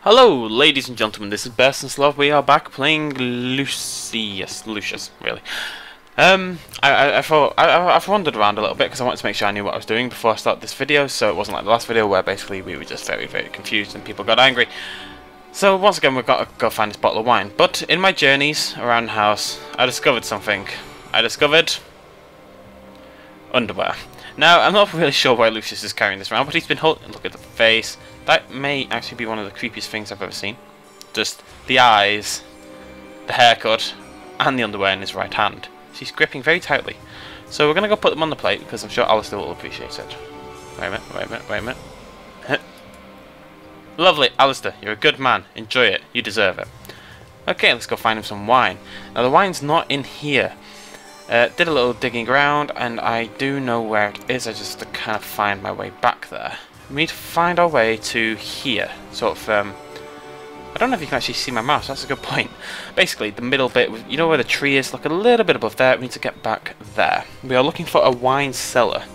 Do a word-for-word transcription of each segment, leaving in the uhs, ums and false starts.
Hello, ladies and gentlemen, this is Bersenslov. We are back playing Lucius, Lucius, really. Um, I, I, I thought, I, I've wandered around a little bit because I wanted to make sure I knew what I was doing before I started this video, so it wasn't like the last video where basically we were just very, very confused and people got angry. So once again, we've got to go find this bottle of wine. But in my journeys around the house, I discovered something. I discovered underwear. Now, I'm not really sure why Lucius is carrying this around, but he's been holding. Look at the face. That may actually be one of the creepiest things I've ever seen. Just the eyes, the haircut, and the underwear in his right hand. So he's gripping very tightly. So we're going to go put them on the plate, because I'm sure Alistair will appreciate it. Wait a minute, wait a minute, wait a minute. Lovely, Alistair, you're a good man. Enjoy it. You deserve it. Okay, let's go find him some wine. Now, the wine's not in here. Uh, did a little digging around, and I do know where it is. I just have to kind of find my way back there. We need to find our way to here. Sort of, um... I don't know if you can actually see my mouse. That's a good point. Basically, the middle bit, you know where the tree is? Look a little bit above there. We need to get back there. We are looking for a wine cellar.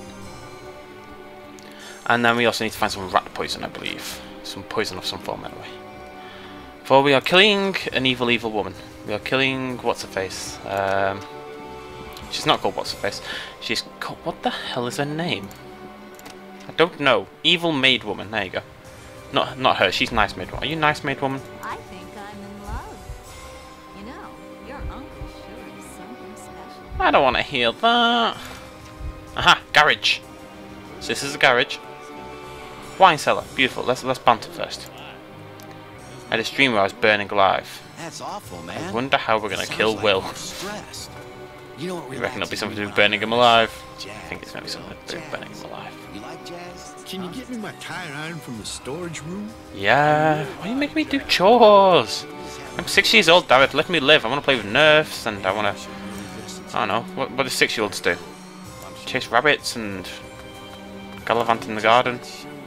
And then we also need to find some rat poison, I believe. Some poison of some form, anyway. For we are killing an evil, evil woman. We are killing... What's-her-face? Um... She's not called What's-her-face. She's called... What the hell is her name? I don't know. Evil Maid Woman. There you go. Not not her. She's Nice Maid Woman. Are you Nice Maid Woman? I think I'm in love. You know, your uncle sure is something special. I don't want to hear that. Aha! Garage. So this is a garage. Wine cellar. Beautiful. Let's let's banter first. I had a stream where I was burning alive. That's awful, man. I wonder how we're gonna kill like Will. you're stressed. You know what You reckon it'll be something to do with burning him alive? I think it's gonna be something to do with burning him alive. You like jazz? Can you get me my tire iron from the storage room? Yeah. Why are you making me do chores? I'm six years old, David. Let me live. I want to play with Nerfs, and I want to... I don't know. What, what do six-year-olds do? Chase rabbits and gallivant in the garden.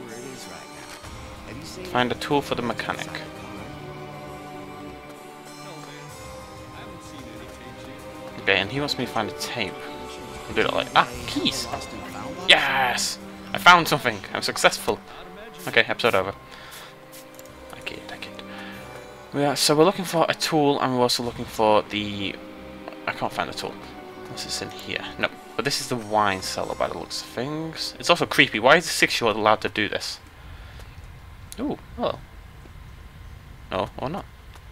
Find a tool for the mechanic. Okay, and he wants me to find a tape. I'll do it like... Ah! Keys! Yes! I found something! I'm successful! Okay, episode over. I kid, I kid. We are, so we're looking for a tool, and we're also looking for the... I can't find the tool. Unless it's in here. No, but this is the wine cellar by the looks of things. It's also creepy. Why is a six-year-old allowed to do this? Ooh, hello. No, or not.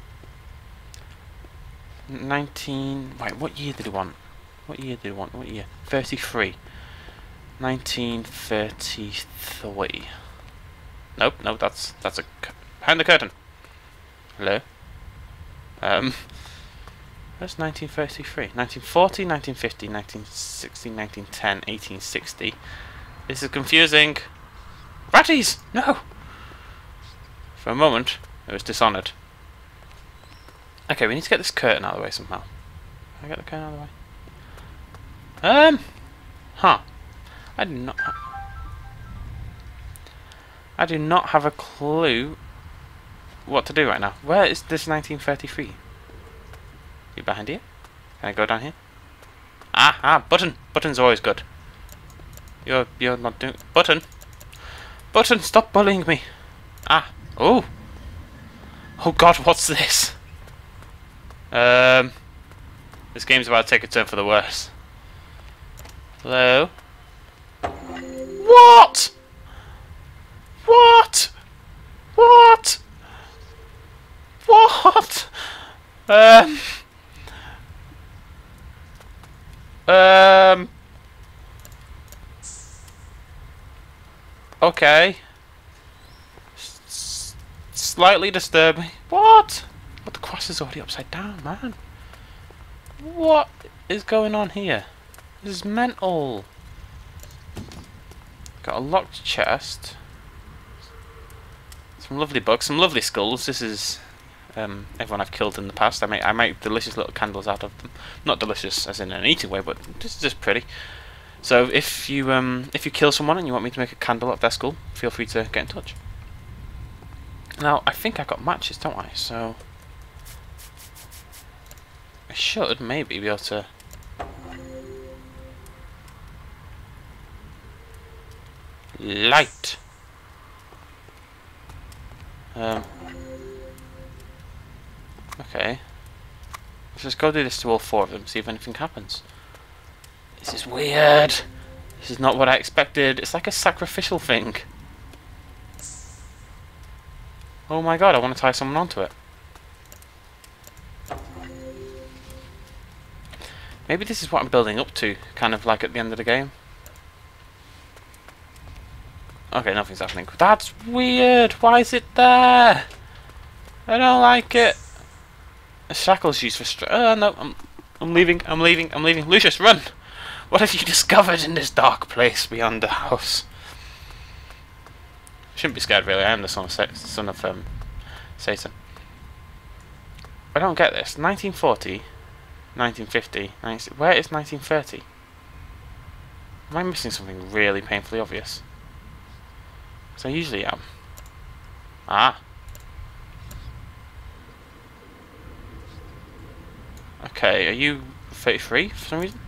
nineteen... Wait, what year did he want? What year did he want? What year? thirty-three. nineteen thirty-three. Nope, no, that's that's a behind the curtain. Hello. Um. Where's nineteen thirty-three? nineteen forty, nineteen fifty, nineteen sixty, nineteen ten, eighteen sixty. This is confusing. Ratties! No. For a moment, I was dishonored. Okay, we need to get this curtain out of the way somehow. Can I get the curtain out of the way? Um. Huh. I do not. I do not have a clue what to do right now. Where is this nineteen thirty-three? You behind here? Can I go down here? Ah, ah, button. Button's always good. You're you're not doing button. Button, stop bullying me. Ah, oh. Oh God, what's this? Um, this game's about to take a turn for the worse. Hello. What? What? What? What? Um. Um. Okay. S slightly disturbing. What? But the cross is already upside down, man. What is going on here? This is mental. Got a locked chest. Some lovely books, some lovely skulls. This is um, everyone I've killed in the past. I make I make delicious little candles out of them. Not delicious as in an eating way, but just just pretty. So if you um if you kill someone and you want me to make a candle out of their skull, feel free to get in touch. Now I think I got matches, don't I? So I should maybe be able to. Light. Um, Okay. Let's just go do this to all four of them, see if anything happens. This is weird. This is not what I expected. It's like a sacrificial thing. Oh my god, I want to tie someone onto it. Maybe this is what I'm building up to, kind of like at the end of the game. Okay, nothing's happening. That's weird. Why is it there? I don't like it. A shackle's used for str- Oh no, I'm, I'm leaving, I'm leaving, I'm leaving. Lucius, run! What have you discovered in this dark place beyond the house? Shouldn't be scared really, I am the son of, Sa son of um, Satan. I don't get this. nineteen forty, nineteen fifty, nineteen where is nineteen thirty? Am I missing something really painfully obvious? So I usually am. Ah. Okay, are you thirty-three for some reason?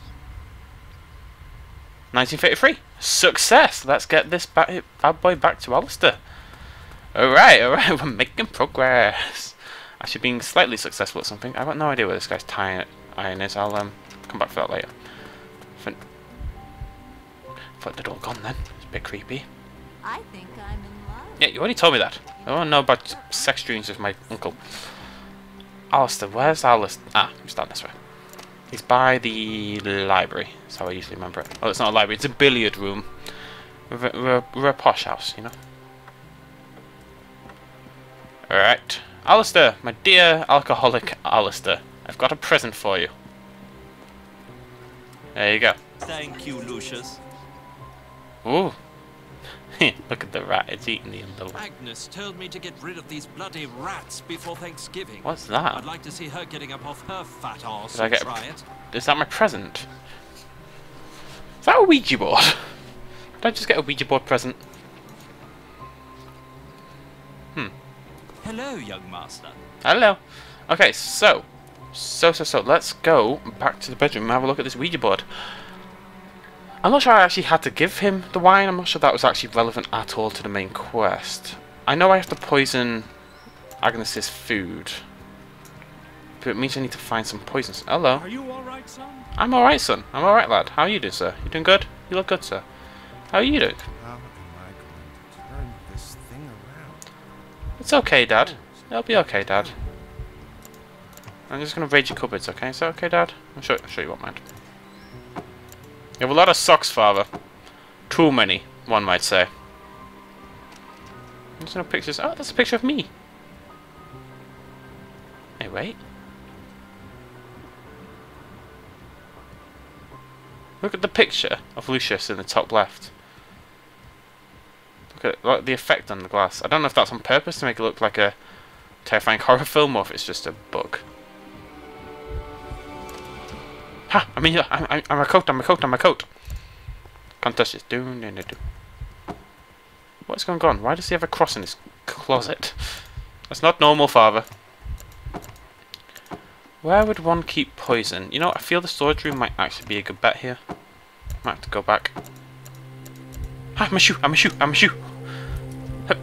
nineteen thirty-three! Success! Let's get this ba bad boy back to Alistair. Alright, alright, we're making progress. Actually being slightly successful at something. I've got no idea where this guy's tying iron is. I'll um come back for that later. Fin thought they'd all gone then. It's a bit creepy. I think I'm in love. Yeah, you already told me that. I want to know about sex dreams with my uncle. Alistair, where's Alistair? Ah, he's down this way. He's by the library. That's how I usually remember it. Oh, it's not a library, it's a billiard room. We're, we're, we're a posh house, you know. Alright. Alistair, my dear alcoholic Alistair. I've got a present for you. There you go. Thank you, Lucius. Ooh. Look at the rat, it's eating the underlay. Agnes told me to get rid of these bloody rats before Thanksgiving. What's that? I'd like to see her getting up off her fat arse Did I and get try it. Is that my present? Is that a Ouija board? Did I just get a Ouija board present? Hmm. Hello, young master. Hello. Okay, so. So, so, so. Let's go back to the bedroom and have a look at this Ouija board. I'm not sure I actually had to give him the wine. I'm not sure that was actually relevant at all to the main quest. I know I have to poison Agnes's food. But it means I need to find some poisons. Hello. Are you alright, son? I'm alright, son. I'm alright, lad. How are you doing, sir? You doing good? You look good, sir. How are you doing? How am I going to turn this thing around? It's okay, Dad. It'll be okay, Dad. I'm just going to raid your cupboards, okay? Is that okay, Dad? I'm sure, I'm sure you won't mind. You have a lot of socks, Father. Too many, one might say. There's no pictures. Oh, that's a picture of me. Hey, wait. Look at the picture of Lucius in the top left. Look at look, the effect on the glass. I don't know if that's on purpose to make it look like a terrifying horror film or if it's just a bug. Ha! I'm in here. I'm, I'm, I'm a coat. I'm a coat. I'm a coat. Can't touch this. Do, do, do, do. What's going on? Why does he have a cross in his closet? That's not normal, Father. Where would one keep poison? You know, I feel the storage room might actually be a good bet here. Might have to go back. Ah, I'm a shoe. I'm a shoe. I'm a shoe. Hup.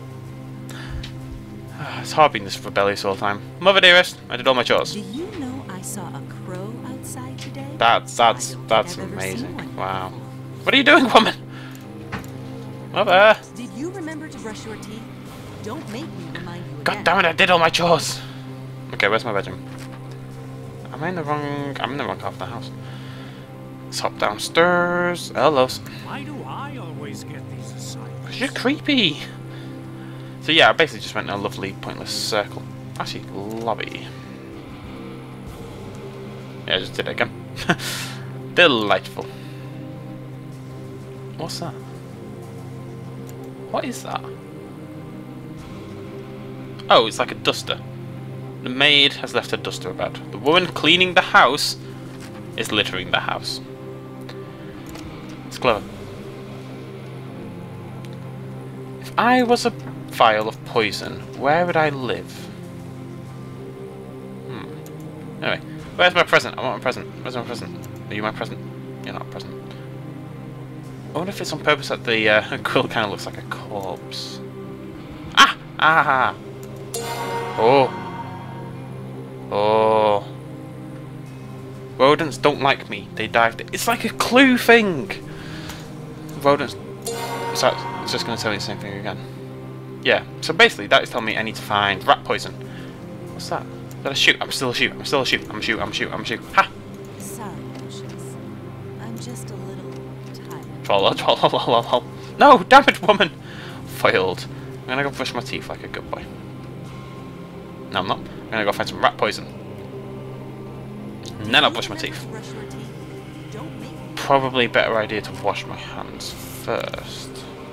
Ah, it's hard being this rebellious all the time. Mother dearest, I did all my chores. Do you know I saw a crow outside today? That's that's I don't think that's I've ever amazing. seen one Wow. before. What are you doing, woman? Mother. Did you remember to brush your teeth? Don't make me remind you God again. damn it! I did all my chores. Okay, where's my bedroom? Am I in the wrong? I'm in the wrong half of the house. Let's hop downstairs. Hello. Why do I always get these assignments? Cause you're creepy. So yeah, I basically just went in a lovely pointless circle. Actually, lobby. Yeah, I just did it again. Delightful. What's that? What is that? Oh, it's like a duster. The maid has left her duster about. The woman cleaning the house is littering the house. It's clever. If I was a vial of poison, where would I live? Hmm. Anyway, where's my present? I want my present. Where's my present? Are you my present? You're not a present. I wonder if it's on purpose that the uh, quill kind of looks like a corpse. Ah! Ah! Oh! Oh. Rodents don't like me. They dive. It's like a clue thing. Rodents. So it's just going to tell you the same thing again. Yeah. So basically, that is telling me I need to find rat poison. What's that? Is that a shoot? I'm still a shoot. I'm still a shoot. I'm a shoot. I'm a shoot. I'm a shoot. Ha! Sorry, Lucius. I'm just a little tired. Troll, troll, troll, troll. No, damn it, woman! Failed. I'm gonna go brush my teeth like a good boy. No, I'm not. I'm gonna go find some rat poison. And then I'll brush my teeth. Brush your teeth. Don't make me. Probably a better idea to wash my hands first.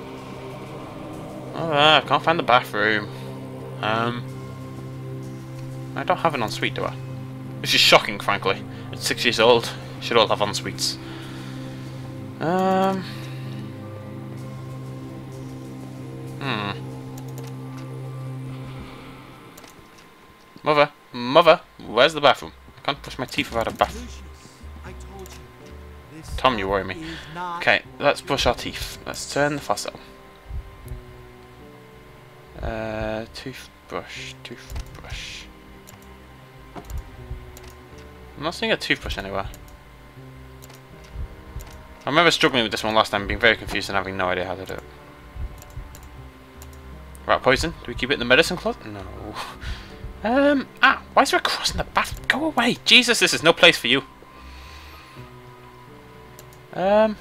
Oh, uh, I can't find the bathroom. Um, I don't have an ensuite, do I? Which is shocking, frankly. It's six years old. Should all have ensuites. Um. Hmm. Mother, mother, where's the bathroom? I can't brush my teeth without a bath. Lucius, I told you. This Tom, you worry me. is not Okay, let's brush our teeth. Let's turn the faucet on. Uh, toothbrush, toothbrush. I'm not seeing a toothbrush anywhere. I remember struggling with this one last time, being very confused and having no idea how to do it. Rat poison? Do we keep it in the medicine closet? No. Um, ah, why is there a cross in the bath? Go away! Jesus, this is no place for you. Um.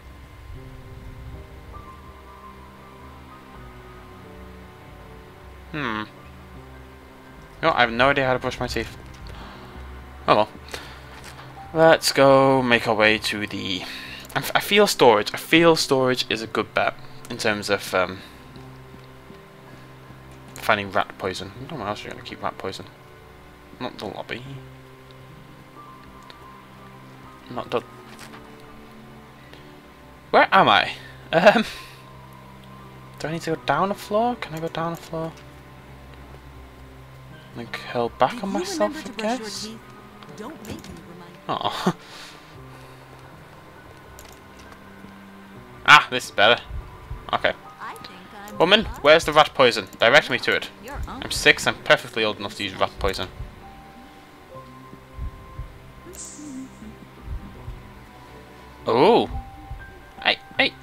Hmm. No, I have no idea how to brush my teeth. Oh well. Let's go make our way to the... I, f I feel storage. I feel storage is a good bet in terms of um, finding rat poison. I don't know where else you're going to keep rat poison. Not the lobby. Not the... Where am I? Um, do I need to go down a floor? Can I go down a floor? And curl back If on you myself, remember to I brush your guess? teeth, don't make me remind you. Oh. Ah, this is better. Okay. I think I'm Woman, in love. where's the rat poison? Direct me to it. Your I'm uncle. six, I'm perfectly old enough to use rat poison. Oh! Hey, hey!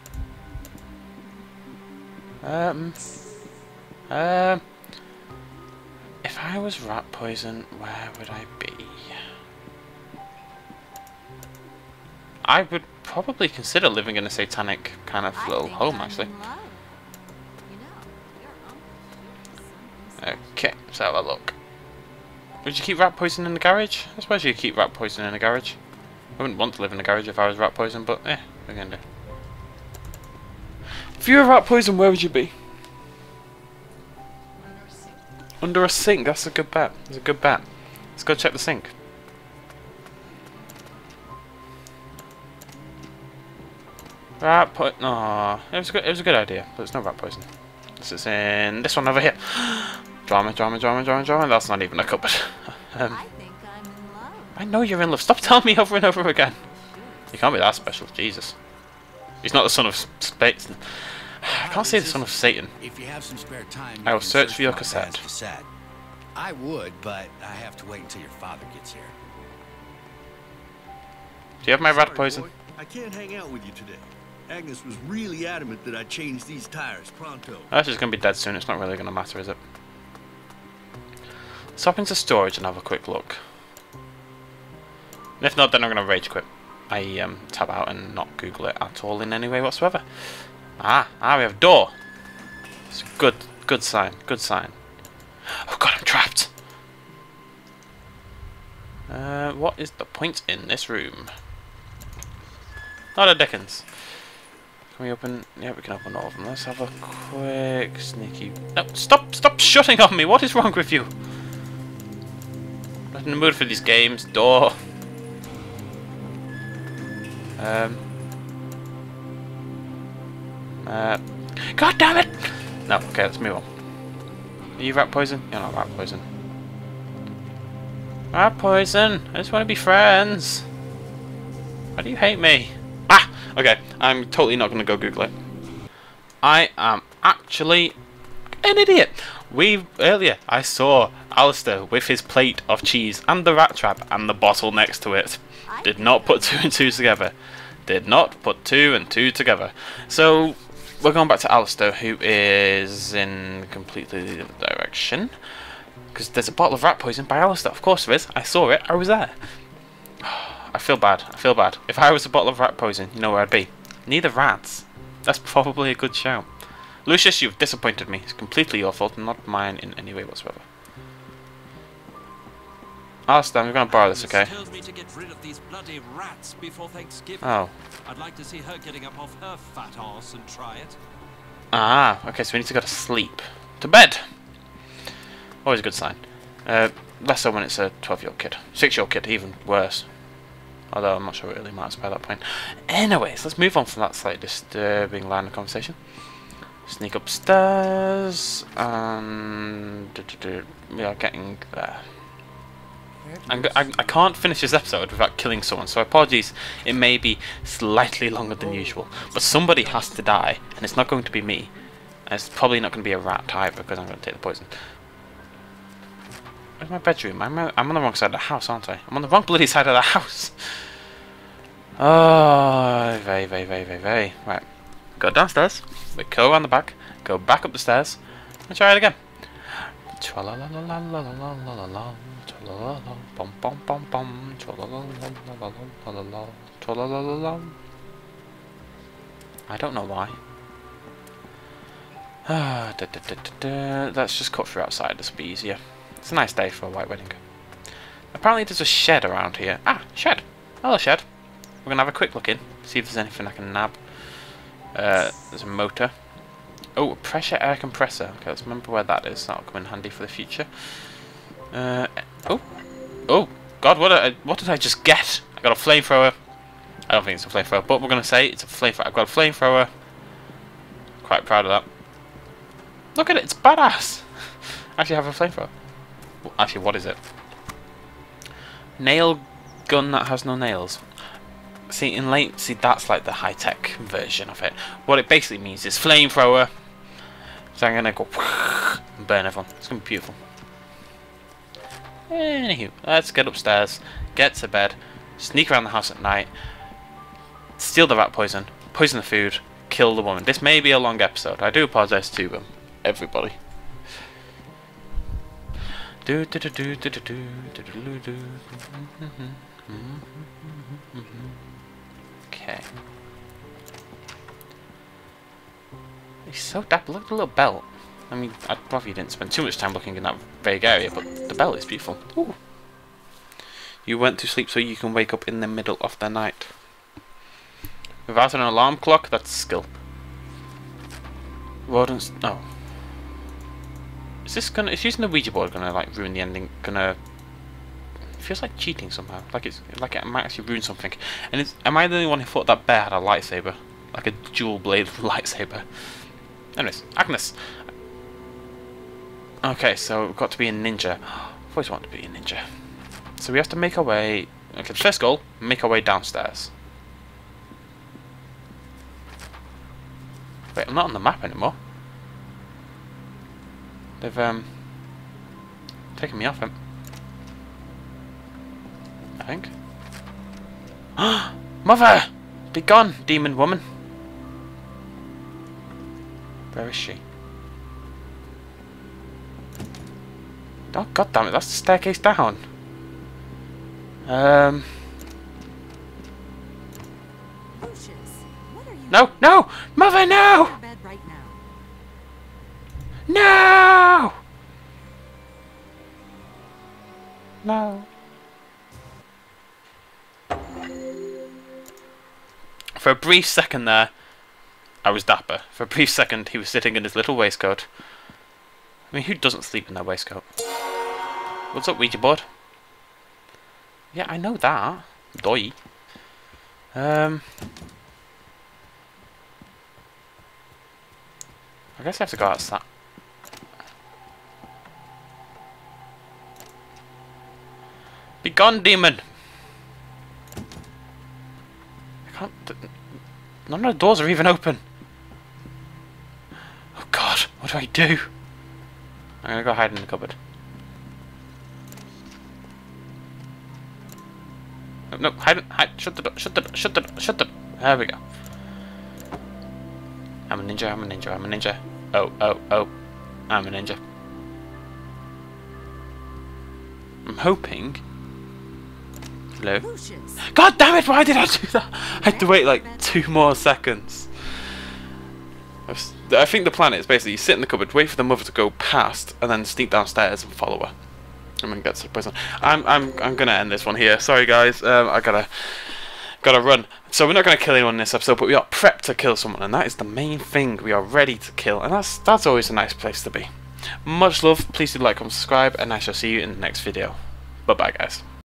Um... Um... If I was rat poison, where would I be? I would probably consider living in a satanic kind of I little think home, I'm actually. in love. You know, your uncle sure is something Okay, let's have a look. Would you keep rat poison in the garage? I suppose you could keep rat poison in the garage. I wouldn't want to live in the garage if I was rat poison, but eh, we're gonna do. If you were rat poison, where would you be? Under a sink. That's a good bet. That's a good bet. Let's go check the sink. Rat poison. No, it was a good. It was a good idea, but it's no rat poison. This is in this one over here. Drama, drama, drama, drama, drama. That's not even a cupboard. um, I think I'm in love. I know you're in love. Stop telling me over and over again. You can't be that special. Jesus. He's not the son of Satan. I can't say the son of Satan. If you have some spare time, I you will can search for your my cassette. dad's cassette. I would, but I have to wait until your father gets here. Do you have my rat Sorry, poison? boy. I can't hang out with you today. Agnes was really adamant that I change these tires pronto. That's just going to be dead soon. It's not really going to matter, is it? Let's hop into storage and have a quick look. And if not, then I'm going to rage quit. I um, tab out and not Google it at all in any way whatsoever. Ah, ah, we have a door. It's a good, good sign. Good sign. Oh God, I'm trapped. Uh, what is the point in this room? Not a Dickens. Can we open? Yeah, we can open all of them. Let's have a quick sneaky. No, stop! Stop shutting on me! What is wrong with you? I'm not in the mood for these games. Door. Um. Uh. God damn it! No. Okay, let's move on. Are you rat poison? You're not rat poison. Rat poison. I just want to be friends. Why do you hate me? Ah! Okay, I'm totally not going to go Google it. I am actually an idiot. We earlier I saw Alistair with his plate of cheese and the rat trap and the bottle next to it. Did not put two and two together. Did not put two and two together. So we're going back to Alistair, who is in completely the other direction. Because there's a bottle of rat poison by Alistair. Of course there is. I saw it. I was there. I feel bad. I feel bad. If I was a bottle of rat poison, you know where I'd be. Neither rats. That's probably a good shout. Lucius, you've disappointed me. It's completely your fault, not mine in any way whatsoever. Alistair, I'm going to borrow this, okay? Tells me to get rid of these bloody rats before Thanksgiving. Oh. I'd like to see her getting up off her fat arse and try it. Ah, okay, so we need to go to sleep. To bed! Always a good sign. Uh, less so when it's a twelve-year-old kid. six-year-old kid, even worse. Although I'm not sure it really matters by that point. Anyways, let's move on from that slightly disturbing line of conversation. Sneak upstairs, and we are getting there. I'm go I, I can't finish this episode without killing someone, so apologies. It may be slightly longer than usual, but somebody has to die, and it's not going to be me. And it's probably not going to be a rat either, because I'm going to take the poison. Where's my bedroom? I'm, I'm on the wrong side of the house, aren't I? I'm on the wrong bloody side of the house. Oh, very, very, very, very, very. Right. Go downstairs. We go around the back. Go back up the stairs. And try it again. I don't know why. Let's just cut through outside. This will be easier. It's a nice day for a white wedding. Apparently there's a shed around here. Ah, shed. Hello, shed. We're gonna have a quick look in. See if there's anything I can nab. Uh, there's a motor. Oh, a pressure air compressor. Okay, let's remember where that is. That'll come in handy for the future. Uh, oh, oh, God! What? A, what did I just get? I got a flamethrower. I don't think it's a flamethrower, but we're gonna say it's a flamethrower. I've got a flamethrower. Quite proud of that. Look at it! It's badass. I actually have a flamethrower. Well, actually, what is it? Nail gun that has no nails. See, in late, see, that's like the high-tech version of it. What it basically means is flamethrower. So I'm gonna go and burn everyone. It's gonna be beautiful. Anywho, let's get upstairs, get to bed, sneak around the house at night, steal the rat poison, poison the food, kill the woman. This may be a long episode. I do apologise to them, everybody. Do do do do do do do do do do. Okay. He's so dapper. Look at the little belt. I mean, I'd probably didn't spend too much time looking in that vague area, but the belt is beautiful. Ooh. You went to sleep so you can wake up in the middle of the night. Without an alarm clock, that's skill. Rodents. Oh. Is this gonna? Is using the Ouija board gonna like ruin the ending? Gonna. It feels like cheating somehow. Like it's like it might actually ruin something. And it's, am I the only one who thought that bear had a lightsaber, like a dual blade lightsaber? Anyways, Agnes. Okay, so we've got to be a ninja. I've always wanted to be a ninja. So we have to make our way. Okay, the first goal: make our way downstairs. Wait, I'm not on the map anymore. They've um taken me off him. I think. Mother! Be gone, demon woman! Where is she? Oh, god damn it, that's the staircase down. Um. Lucius, what are you No, no! Mother, no! in bed right now? No! No. For a brief second there, I was dapper. For a brief second, he was sitting in his little waistcoat. I mean, who doesn't sleep in their waistcoat? What's up, Ouija board? Yeah, I know that. Doi. Um... I guess I have to go outside. Be gone, demon! I can't. None of the doors are even open. Oh god, what do I do? I'm gonna go hide in the cupboard. No, no, hide, hide, shut the door, shut the door, shut the door, shut the door. There we go. I'm a ninja, I'm a ninja, I'm a ninja. Oh, oh, oh. I'm a ninja. I'm hoping... Hello? Lucius. God damn it, why did I do that? I had to wait like two more seconds. I was- I think the plan is basically you sit in the cupboard, wait for the mother to go past, and then sneak downstairs and follow her. And then get to the prison. I'm I'm I'm gonna end this one here. Sorry guys, um, I gotta gotta run. So we're not gonna kill anyone in this episode, but we are prepped to kill someone, and that is the main thing. We are ready to kill, and that's that's always a nice place to be. Much love. Please do like, comment, subscribe, and I shall see you in the next video. Bye bye guys.